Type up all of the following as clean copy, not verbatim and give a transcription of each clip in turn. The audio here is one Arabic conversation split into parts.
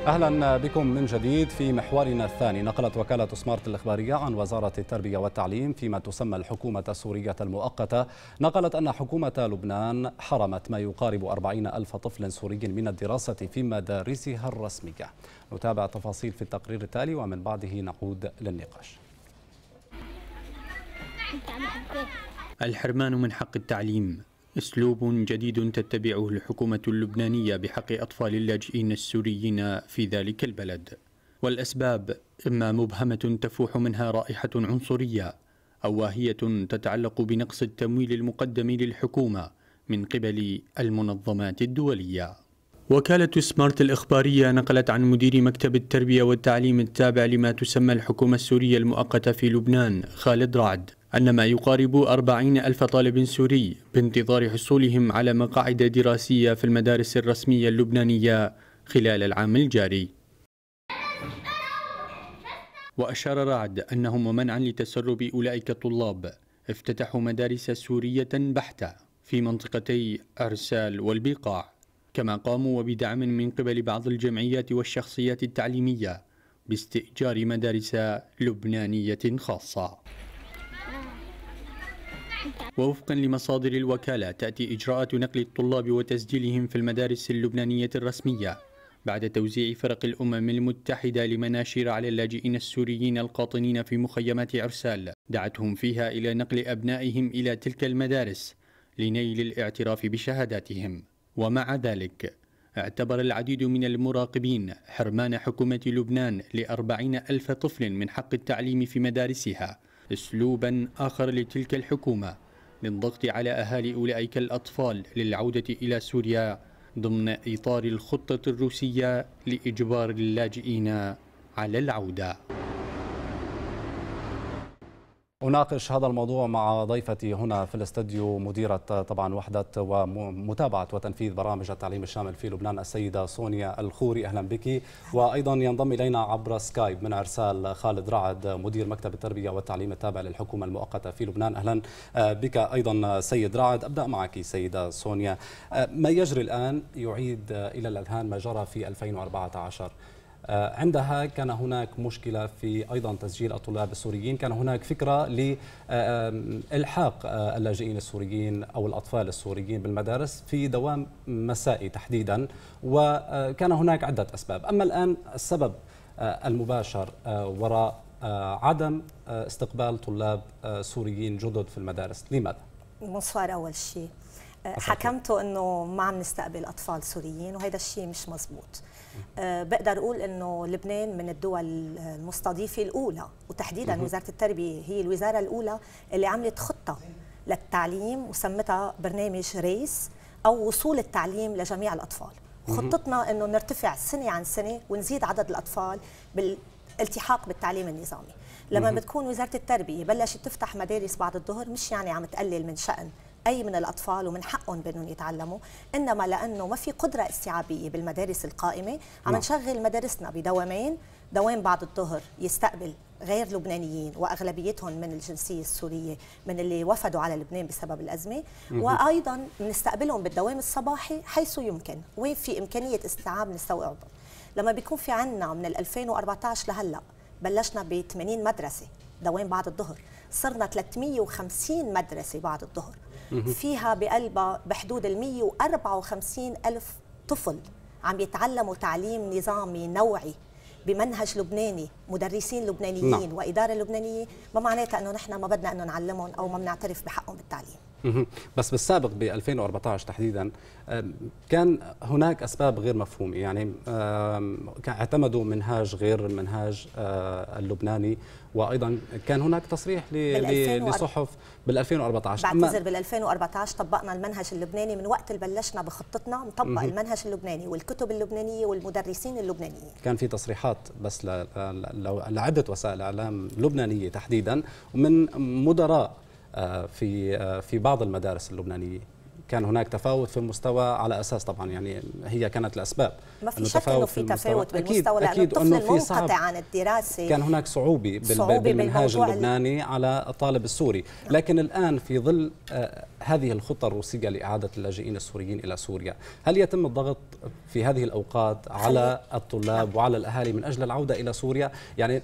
أهلا بكم من جديد في محورنا الثاني. نقلت وكالة سمارت الإخبارية عن وزارة التربية والتعليم فيما تسمى الحكومة السورية المؤقتة، نقلت أن حكومة لبنان حرمت ما يقارب 40 ألف طفل سوري من الدراسة في مدارسها الرسمية. نتابع التفاصيل في التقرير التالي ومن بعده نعود للنقاش. الحرمان من حق التعليم أسلوب جديد تتبعه الحكومة اللبنانية بحق أطفال اللاجئين السوريين في ذلك البلد، والأسباب إما مبهمة تفوح منها رائحة عنصرية أو واهية تتعلق بنقص التمويل المقدم للحكومة من قبل المنظمات الدولية. وكالة سمارت الإخبارية نقلت عن مدير مكتب التربية والتعليم التابع لما تسمى الحكومة السورية المؤقتة في لبنان خالد رعد أن ما يقارب 40 ألف طالب سوري بانتظار حصولهم على مقاعد دراسية في المدارس الرسمية اللبنانية خلال العام الجاري. وأشار رعد أنهم ومنعا لتسرب أولئك الطلاب افتتحوا مدارس سورية بحتة في منطقتي عرسال والبقاع، كما قاموا وبدعم من قبل بعض الجمعيات والشخصيات التعليمية باستئجار مدارس لبنانية خاصة. ووفقا لمصادر الوكالة تأتي إجراءات نقل الطلاب وتسجيلهم في المدارس اللبنانية الرسمية بعد توزيع فرق الأمم المتحدة لمناشير على اللاجئين السوريين القاطنين في مخيمات عرسال دعتهم فيها إلى نقل أبنائهم إلى تلك المدارس لنيل الاعتراف بشهاداتهم. ومع ذلك اعتبر العديد من المراقبين حرمان حكومة لبنان ل40 ألف طفل من حق التعليم في مدارسها أسلوبا آخر لتلك الحكومة للضغط على أهالي أولئك الأطفال للعودة إلى سوريا ضمن إطار الخطة الروسية لإجبار اللاجئين على العودة. أناقش هذا الموضوع مع ضيفتي هنا في الاستوديو مديرة طبعا وحدة ومتابعة وتنفيذ برامج التعليم الشامل في لبنان السيدة سونيا الخوري. أهلا بك. وأيضا ينضم إلينا عبر سكايب من عرسال خالد رعد مدير مكتب التربية والتعليم التابع للحكومة المؤقتة في لبنان. أهلا بك أيضا سيد رعد. أبدأ معك سيدة سونيا. ما يجري الآن يعيد إلى الأذهان ما جرى في 2014. عندها كان هناك مشكلة في أيضا تسجيل الطلاب السوريين، كان هناك فكرة لإلحاق اللاجئين السوريين أو الأطفال السوريين بالمدارس في دوام مسائي تحديدا، وكان هناك عدة أسباب. أما الآن السبب المباشر وراء عدم استقبال طلاب سوريين جدد في المدارس، لماذا؟ مصفر أول شيء حكمته أنه ما عم نستقبل أطفال سوريين، وهذا الشيء مش مزبوط. بقدر أقول أنه لبنان من الدول المستضيفة الأولى، وتحديدا وزارة التربية هي الوزارة الأولى اللي عملت خطة للتعليم وسمتها برنامج ريس أو وصول التعليم لجميع الأطفال. خطتنا أنه نرتفع سنة عن سنة ونزيد عدد الأطفال بالالتحاق بالتعليم النظامي. لما بتكون وزارة التربية بلشت تفتح مدارس بعد الظهر، مش يعني عم تقلل من شأن أي من الأطفال ومن حقهم بأنهم يتعلموا، إنما لأنه ما في قدرة استيعابية بالمدارس القائمة عم نشغل مدارسنا بدوامين، دوام بعد الظهر يستقبل غير لبنانيين وأغلبيتهم من الجنسية السورية من اللي وفدوا على لبنان بسبب الأزمة، وأيضا نستقبلهم بالدوام الصباحي حيث يمكن، وين في إمكانية استيعاب نستوعبهم. لما بيكون في عنا من 2014 لهلأ بلشنا ب 80 مدرسة دوام بعد الظهر، صرنا 350 مدرسة بعد الظهر، فيها بقلبها بحدود 154 ألف طفل عم يتعلموا تعليم نظامي نوعي بمنهج لبناني، مدرسين لبنانيين وإدارة لبنانية. ما معناتها أنه نحن ما بدنا أنه نعلمهم أو ما بنعترف بحقهم بالتعليم. بس بالسابق ب 2014 تحديدا كان هناك أسباب غير مفهومة، يعني اعتمدوا منهاج غير المنهاج اللبناني، وأيضا كان هناك تصريح لصحف بال 2014. بعتذر، بال 2014 طبقنا المنهج اللبناني من وقت اللي بلشنا بخطتنا نطبق المنهج اللبناني والكتب اللبنانية والمدرسين اللبنانيين. كان في تصريحات بس لعدة وسائل إعلام لبنانية تحديدا ومن مدراء في بعض المدارس اللبنانية كان هناك تفاوت في المستوى على أساس طبعا يعني هي كانت الأسباب. ما في شك انه في تفاوت بالمستوى، لانه الطفل المنقطع عن الدراسه كان هناك صعوبه بالمنهاج اللبناني على الطالب السوري. لكن الان في ظل هذه الخطه الروسيه لاعاده اللاجئين السوريين الى سوريا، هل يتم الضغط في هذه الاوقات على الطلاب وعلى الاهالي من اجل العوده الى سوريا؟ يعني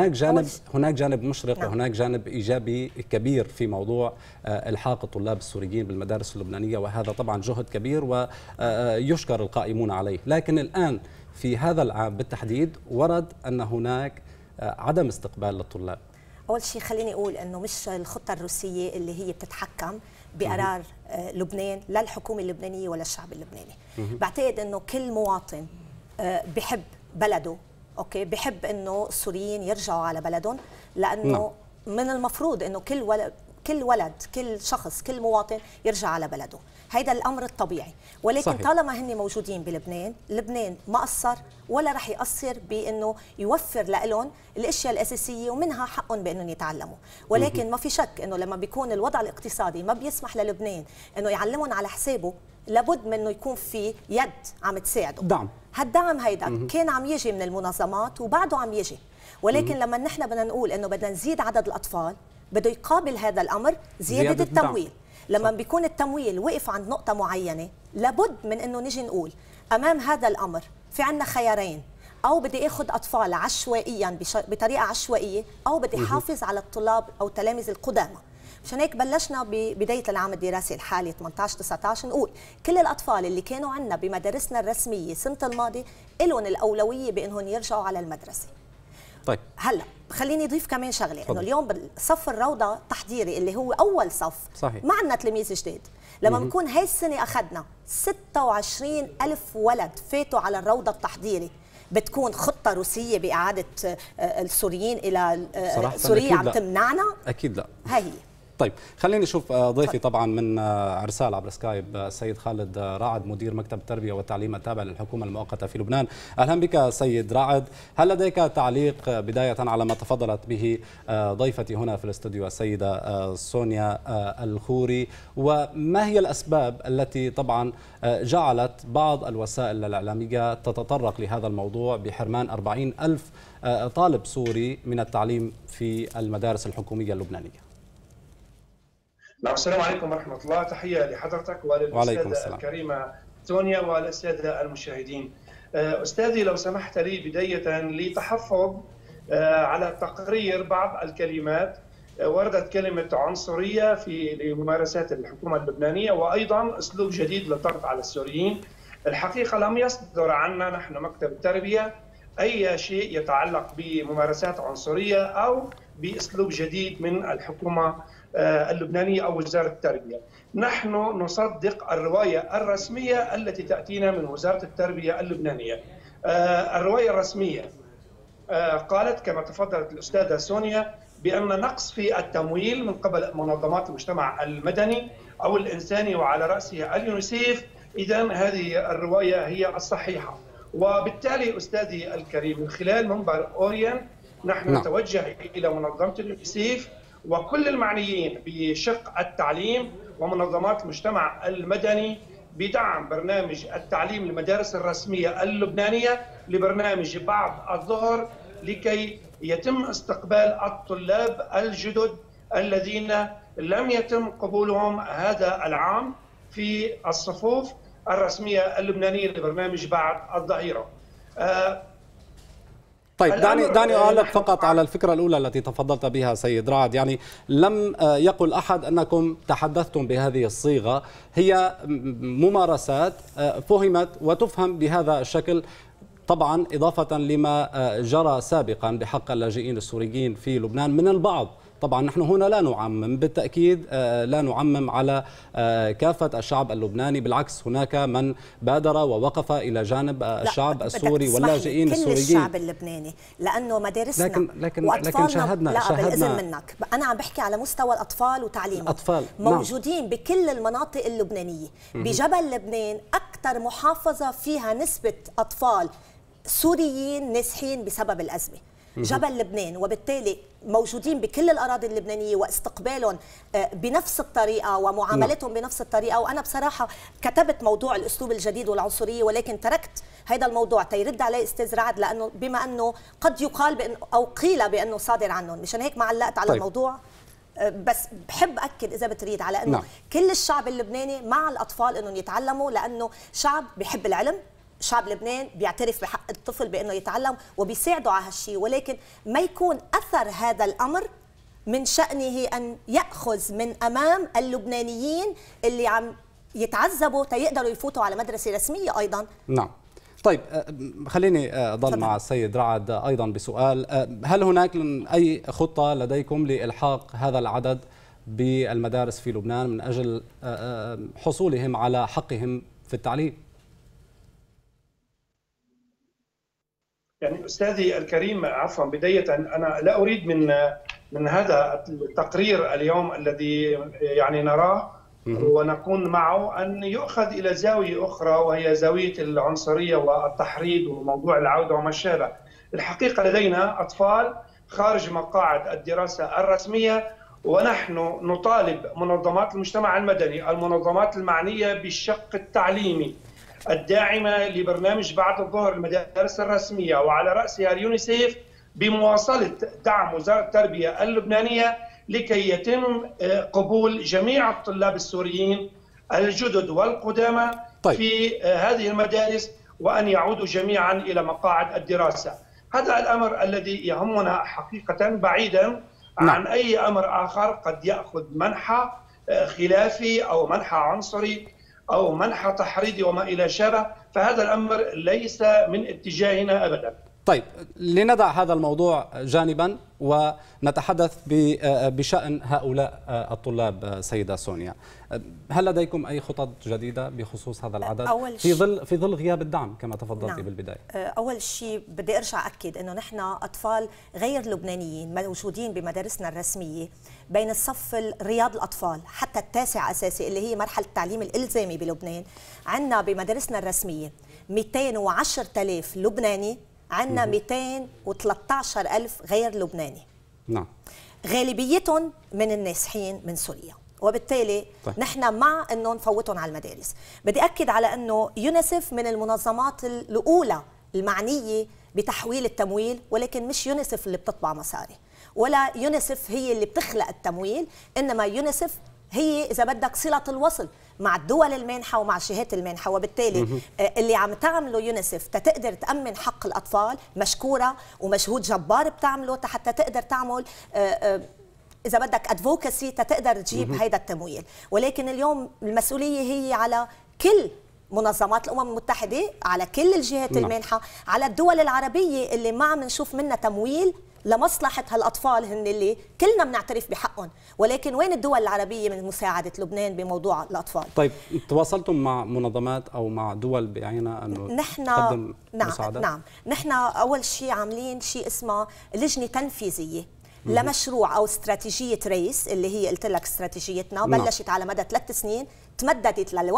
هناك جانب مشرق وهناك جانب ايجابي كبير في موضوع الحاق الطلاب السوريين بالمدارس اللبنانيه، وهذا طبعا جهد كبير ويشكر القائمون عليه. لكن الآن في هذا العام بالتحديد ورد أن هناك عدم استقبال للطلاب. أول شيء خليني أقول أنه مش الخطة الروسية اللي هي بتتحكم بقرار لبنان، لا الحكومة اللبنانية ولا الشعب اللبناني. بعتقد أنه كل مواطن بحب بلده، أوكي، بحب أنه السوريين يرجعوا على بلدهم، لأنه من المفروض أنه كل ولد كل شخص كل مواطن يرجع على بلده، هيدا الأمر الطبيعي. ولكن صحيح. طالما هن موجودين بلبنان، لبنان ما قصر ولا رح يقصر بأنه يوفر لهم الأشياء الأساسية ومنها حقهم بأنهم يتعلموا. ولكن ما في شك أنه لما بيكون الوضع الاقتصادي ما بيسمح للبنان أنه يعلمهم على حسابه، لابد من أنه يكون في يد عم تساعده. دعم. هالدعم هيدا كان عم يجي من المنظمات وبعده عم يجي، ولكن لما نحن بدنا نقول أنه بدنا نزيد عدد الأطفال، بده يقابل هذا الأمر زيادة التمويل. لما بيكون التمويل وقف عند نقطة معينة، لابد من أنه نجي نقول أمام هذا الأمر في عنا خيارين: أو بدي أخذ أطفال عشوائيا بطريقة عشوائية، أو بدي حافظ على الطلاب أو التلاميذ القدامى. مشان هيك بلشنا ببداية العام الدراسي الحالي 18-19 نقول كل الأطفال اللي كانوا عنا بمدارسنا الرسمية السنة الماضية لهم الأولوية بأنهم يرجعوا على المدرسة. طيب هلا خليني اضيف كمان شغله، انه اليوم بالصف الروضه التحضيري اللي هو اول صف صحيح. ما عندنا تلاميذ جديد. لما بنكون هاي السنه اخذنا 26,000 ولد فاتوا على الروضه التحضيري، بتكون خطه روسيه باعاده السوريين الى سوريا عم تمنعنا؟ اكيد لا. هي طيب خليني نشوف ضيفي طبعا من ارسال عبر سكايب السيد خالد رعد، مدير مكتب التربيه والتعليم التابع للحكومه المؤقته في لبنان. اهلا بك سيد رعد، هل لديك تعليق بدايه على ما تفضلت به ضيفتي هنا في الاستوديو السيده سونيا الخوري، وما هي الاسباب التي طبعا جعلت بعض الوسائل الاعلاميه تتطرق لهذا الموضوع بحرمان 40,000 طالب سوري من التعليم في المدارس الحكوميه اللبنانيه؟ نعم، السلام عليكم ورحمة الله. تحية لحضرتك وللأستاذة الكريمة سونيا والأستاذة المشاهدين. أستاذي لو سمحت لي بداية لتحفظ على تقرير بعض الكلمات. وردت كلمة عنصرية في ممارسات الحكومة اللبنانية، وأيضا أسلوب جديد للضغط على السوريين. الحقيقة لم يصدر عنا نحن مكتب التربية أي شيء يتعلق بممارسات عنصرية أو بأسلوب جديد من الحكومة اللبنانية أو وزارة التربية. نحن نصدق الرواية الرسمية التي تأتينا من وزارة التربية اللبنانية. الرواية الرسمية قالت كما تفضلت الأستاذة سونيا بأن نقص في التمويل من قبل منظمات المجتمع المدني أو الإنساني وعلى رأسها اليونيسيف. إذن هذه الرواية هي الصحيحة، وبالتالي أستاذي الكريم من خلال منبر أوريان نحن نتوجه إلى منظمة اليونيسيف وكل المعنيين بشق التعليم ومنظمات المجتمع المدني بدعم برنامج التعليم للمدارس الرسمية اللبنانية لبرنامج بعد الظهر، لكي يتم استقبال الطلاب الجدد الذين لم يتم قبولهم هذا العام في الصفوف الرسمية اللبنانية لبرنامج بعد الظهيرة. طيب دعني أعلق فقط على الفكرة الأولى التي تفضلت بها سيد رعد. يعني لم يقل أحد أنكم تحدثتم بهذه الصيغة، هي ممارسات فهمت وتفهم بهذا الشكل، طبعا إضافة لما جرى سابقا بحق اللاجئين السوريين في لبنان من البعض. طبعا نحن هنا لا نعمم، بالتأكيد لا نعمم على كافة الشعب اللبناني، بالعكس هناك من بادر ووقف إلى جانب الشعب السوري واللاجئين السوريين. كل الشعب اللبناني، لأنه مدارسنا لكن شاهدنا بالإذن منك، أنا عم بحكي على مستوى الأطفال وتعليمهم. الأطفال موجودين بكل المناطق اللبنانية. بجبل لبنان أكثر محافظة فيها نسبة أطفال سوريين نازحين بسبب الأزمة. جبل لبنان، وبالتالي موجودين بكل الأراضي اللبنانية واستقبالهم بنفس الطريقة ومعاملتهم بنفس الطريقة. وأنا بصراحة كتبت موضوع الأسلوب الجديد والعنصرية، ولكن تركت هذا الموضوع تيرد عليه أستاذ رعد، لأنه بما أنه قد يقال بأنه أو قيل بأنه صادر عنهم، مشان هيك ما علقت على الموضوع. بس بحب أكد إذا بتريد على أنه كل الشعب اللبناني مع الأطفال أنهم يتعلموا، لأنه شعب بيحب العلم، شعب لبنان بيعترف بحق الطفل بأنه يتعلم وبيساعدوا على هالشيء، ولكن ما يكون أثر هذا الأمر من شأنه أن يأخذ من أمام اللبنانيين اللي عم يتعذبوا تيقدروا يفوتوا على مدرسة رسمية أيضا. نعم. طيب خليني أضل مع السيد رعد أيضا بسؤال، هل هناك أي خطة لديكم لإلحاق هذا العدد بالمدارس في لبنان من أجل حصولهم على حقهم في التعليم؟ يعني أستاذي الكريم، عفوا، بداية أنا لا أريد من هذا التقرير اليوم الذي يعني نراه ونكون معه أن يؤخذ إلى زاوية أخرى، وهي زاوية العنصرية والتحريض وموضوع العودة وما شابه. الحقيقة لدينا أطفال خارج مقاعد الدراسة الرسمية، ونحن نطالب منظمات المجتمع المدني، المنظمات المعنية بالشق التعليمي الداعمة لبرنامج بعد الظهر المدارس الرسمية وعلى رأسها اليونيسيف، بمواصلة دعم وزارة التربية اللبنانية لكي يتم قبول جميع الطلاب السوريين الجدد والقدامى في هذه المدارس، وأن يعودوا جميعا إلى مقاعد الدراسة. هذا الأمر الذي يهمنا حقيقة، بعيدا عن أي أمر آخر قد يأخذ منحى خلافي أو منحى عنصري أو منحى تحريضي وما إلى شابه، فهذا الأمر ليس من اتجاهنا أبدا. طيب، لندع هذا الموضوع جانبا ونتحدث بشأن هؤلاء الطلاب. سيدة سونيا، هل لديكم أي خطط جديدة بخصوص هذا العدد في ظل غياب الدعم كما تفضلت بالبداية؟ أول شيء بدي أرجع أكد أنه نحن أطفال غير لبنانيين موجودين بمدارسنا الرسمية بين الصف رياض الأطفال حتى التاسع أساسي، اللي هي مرحلة التعليم الإلزامي بلبنان. عندنا بمدارسنا الرسمية 210,000 لبناني، عندنا 213,000 غير لبناني. نعم. غالبيتهم من النازحين من سوريا، وبالتالي نحن مع انه نفوتهم على المدارس. بدي اكد على انه يونيسف من المنظمات الاولى المعنيه بتحويل التمويل، ولكن مش يونيسف اللي بتطبع مصاري، ولا يونيسف هي اللي بتخلق التمويل، انما يونيسف هي اذا بدك صله الوصل مع الدول المانحه ومع الجهات المانحه. وبالتالي اللي عم تعمله يونيسف تقدر تامن حق الاطفال مشكوره، ومجهود جبار بتعمله حتى تقدر تعمل اذا بدك ادفوكسي تقدر تجيب هيدا التمويل. ولكن اليوم المسؤوليه هي على كل منظمات الامم المتحده، على كل الجهات المانحه، على الدول العربيه اللي ما عم نشوف منها تمويل لمصلحة هالأطفال هن اللي كلنا بنعترف بحقهم، ولكن وين الدول العربية من مساعدة لبنان بموضوع الأطفال؟ طيب، تواصلتم مع منظمات أو مع دول بعينها أنه تقدم مساعدة؟ نعم، نحن أول شيء عاملين شيء اسمه لجنة تنفيذية لمشروع أو استراتيجية ريس، اللي هي قلت لك استراتيجيتنا بلشت على مدى 3 سنين تمددت ل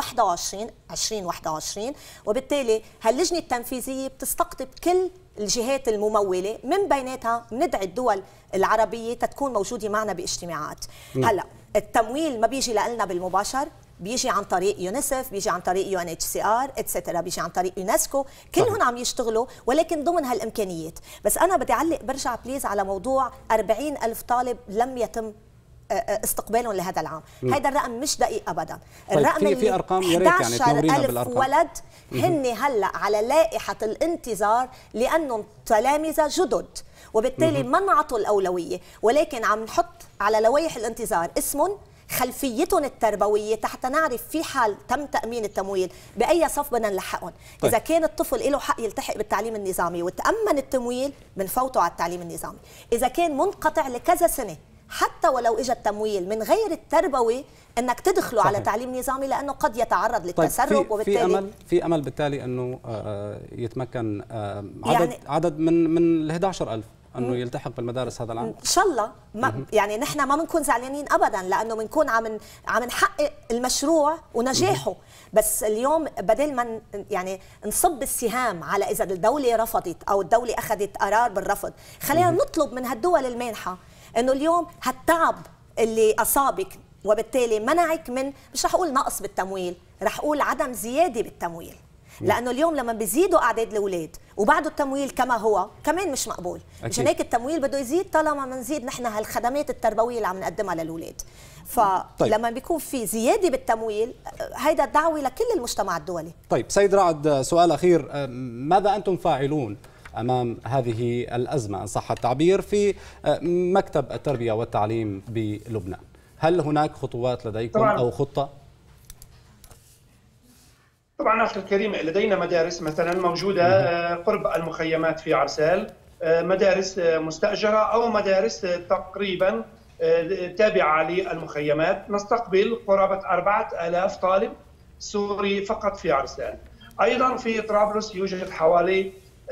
2021. وبالتالي هاللجنة التنفيذية بتستقطب كل الجهات الممولة، من بيناتها ندعي الدول العربية تكون موجودة معنا باجتماعات. هلا التمويل ما بيجي لنا بالمباشر، بيجي عن طريق يونيسف، بيجي عن طريق UNHCR اتسترا، بيجي عن طريق يونسكو، كلهم عم يشتغلوا ولكن ضمن هالامكانيات. بس انا بدي اعلق برجع بليز على موضوع 40,000 طالب لم يتم استقبالهم لهذا العام. هذا الرقم مش دقيق ابدا. طيب، الرقم في ارقام يا ريت يعني تنورينا 11,000 ولد هن هلا على لائحه الانتظار لانهم تلامذه جدد، وبالتالي ما نعطوا الاولويه، ولكن عم نحط على لوائح الانتظار اسمهم، خلفيتهم التربويه، حتى نعرف في حال تم تامين التمويل باي صف بدنا نلحقهم. طيب. اذا كان الطفل له حق يلتحق بالتعليم النظامي وتامن التمويل بنفوته على التعليم النظامي. اذا كان منقطع لكذا سنه حتى ولو اجى التمويل من غير التربوي انك تدخله على تعليم نظامي، لانه قد يتعرض للتسرب. طيب، وبالتالي في امل بالتالي انه يتمكن عدد من ال 11,000 انه يلتحق بالمدارس هذا العام؟ ان شاء الله. يعني نحن ما بنكون زعلانين ابدا، لانه بنكون عم نحقق المشروع ونجاحه. بس اليوم بدل ما يعني نصب السهام على اذا الدوله رفضت او الدوله اخذت قرار بالرفض، خلينا نطلب من هالدول المانحه انه اليوم هالتعب اللي اصابك وبالتالي منعك من، مش رح اقول نقص بالتمويل، رح اقول عدم زياده بالتمويل. لانه اليوم لما بيزيدوا اعداد الاولاد وبعده التمويل كما هو كمان مش مقبول. مشان هيك التمويل بده يزيد طالما بنزيد نحن هالخدمات التربويه اللي عم نقدمها للاولاد. فلما بيكون في زياده بالتمويل هيدا دعوه لكل المجتمع الدولي. طيب سيد رعد، سؤال اخير، ماذا انتم فاعلون امام هذه الازمه ان صح التعبير في مكتب التربيه والتعليم بلبنان؟ هل هناك خطوات لديكم او خطه؟ طبعا اخي الكريم، لدينا مدارس مثلا موجوده قرب المخيمات في عرسال، مدارس مستاجره او مدارس تقريبا تابعه للمخيمات، نستقبل قرابه 4000 طالب سوري فقط في عرسال. ايضا في طرابلس يوجد حوالي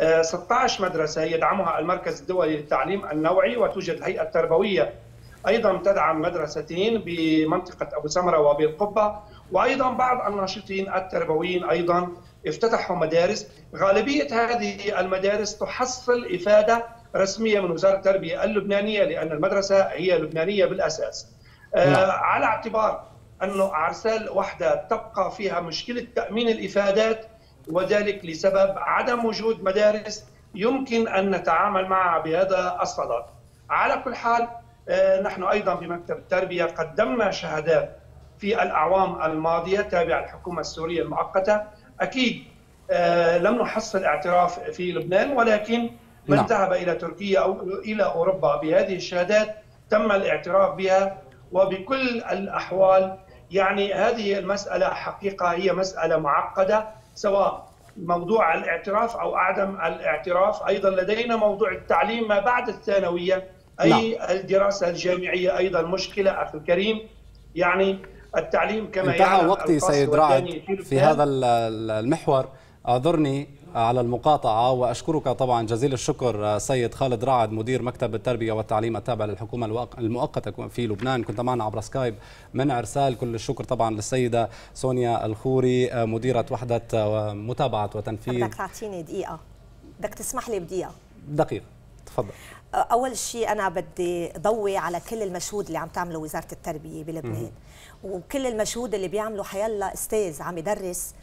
16 مدرسه يدعمها المركز الدولي للتعليم النوعي، وتوجد الهيئه التربويه ايضا تدعم مدرستين بمنطقه ابو سمره وبالقبه، وايضا بعض الناشطين التربويين ايضا افتتحوا مدارس. غالبيه هذه المدارس تحصل افاده رسميه من وزاره التربيه اللبنانيه، لان المدرسه هي لبنانيه بالاساس. على اعتبار انه عرسال وحده تبقى فيها مشكله تامين الافادات، وذلك لسبب عدم وجود مدارس يمكن ان نتعامل معها بهذا الصدد. على كل حال نحن ايضا بمكتب التربيه قدمنا شهادات في الاعوام الماضيه تابعه الحكومه السوريه المؤقته. اكيد لم نحصل اعتراف في لبنان، ولكن من ذهب الى تركيا او الى اوروبا بهذه الشهادات تم الاعتراف بها. وبكل الاحوال يعني هذه المساله حقيقه هي مساله معقده، سواء موضوع الاعتراف او عدم الاعتراف. ايضا لدينا موضوع التعليم ما بعد الثانويه، اي الدراسه الجامعيه ايضا مشكله اخي الكريم. يعني التعليم كما انتهى وقتي سيد رعد في هذا المحور، اعذرني على المقاطعة، وأشكرك طبعا جزيل الشكر سيد خالد رعد مدير مكتب التربية والتعليم التابع للحكومة المؤقتة في لبنان، كنت معنا عبر سكايب من عرسال. كل الشكر طبعا للسيدة سونيا الخوري مديرة وحدة متابعة وتنفيذ. بدك تعطيني دقيقة، بدك تسمح لي دقيقة تفضل. أول شيء أنا بدي ضوي على كل المجهود اللي عم تعمله وزارة التربية بلبنان، وكل المجهود اللي بيعمله حيلا أستاذ عم يدرس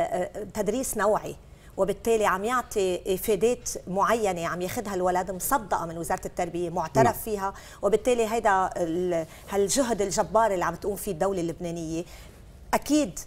تدريس نوعي، وبالتالي عم يعطي افادات معينه عم ياخذها الولد مصدقه من وزاره التربيه، معترف فيها. وبالتالي هيدا هالجهد الجبار اللي عم تقوم فيه الدوله اللبنانيه اكيد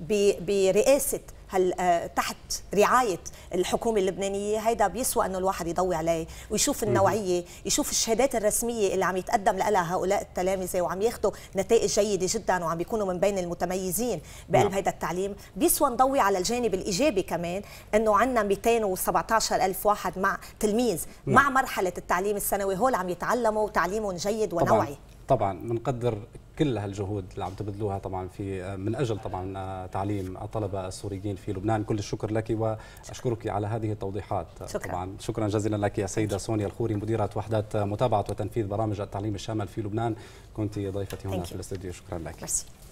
برئاسه تحت رعايه الحكومه اللبنانيه، هيدا بيسوى انه الواحد يضوي عليه ويشوف النوعيه، يشوف الشهادات الرسميه اللي عم يتقدم لها هؤلاء التلامذه وعم ياخذوا نتائج جيده جدا وعم بيكونوا من بين المتميزين بقلب هيدا التعليم. بيسوى نضوي على الجانب الايجابي كمان، انه عندنا 217,000 واحد مع تلميذ مع مرحله التعليم الثانوي هول عم يتعلموا تعليم جيد ونوعي. طبعا بنقدر كل هالجهود اللي عم تبذلوها طبعا في من اجل طبعا تعليم الطلبه السوريين في لبنان. كل الشكر لك واشكرك على هذه التوضيحات. شكرا. طبعا شكرا جزيلا لك يا سيده سونيا الخوري مديره وحده متابعه وتنفيذ برامج التعليم الشامل في لبنان، كنت ضيفتي هنا في الاستوديو. شكرا لك. مرسي.